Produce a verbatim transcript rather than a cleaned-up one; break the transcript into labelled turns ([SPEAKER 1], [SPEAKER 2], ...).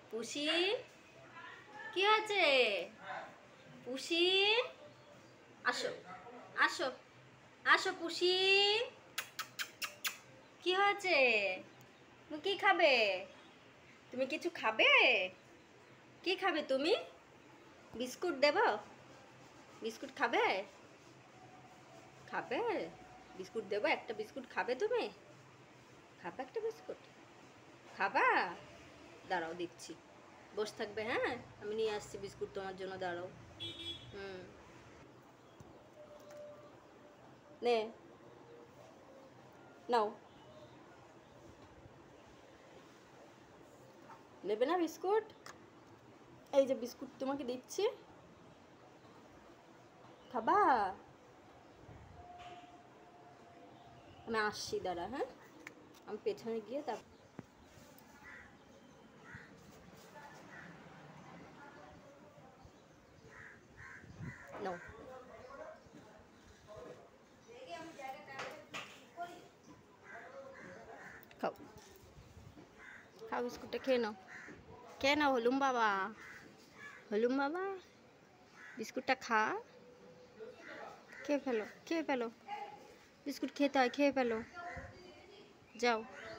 [SPEAKER 1] পুষি কি হয়েছে? পুষি আসো আসো আসো পুষি, কি হয়েছে? তুমি কি খাবে? তুমি কিছু খাবে? কি খাবে তুমি? বিস্কুট দেব? বিস্কুট খাবে? খাবে? বিস্কুট দেবো? একটা বিস্কুট খাবে তুমি? খাবে একটা বিস্কুট? খাবা? দাঁড়াও দিচ্ছি, বসে থাকবে। হ্যাঁ, আমি নিয়ে আসছি বিস্কুট তোমার জন্য, দাঁড়াও। হুম, নে নাও। নেবে না বিস্কুট? এই যে বিস্কুট তোমাকে দিচ্ছি, খাবা? আমি আসছি, দাঁড়া। হ্যাঁ, আমি পেছনে গিয়ে তারপর নাও। খাও খাও, বিস্কুটটা খেয়ে নাও, খেয়ে নাও। হলুম বাবা, হলুম বাবা, বিস্কুটটা খা, খেয়ে ফেলো, খেয়ে ফেলো। বিস্কুট খেতে হয়, খেয়ে ফেলো, যাও।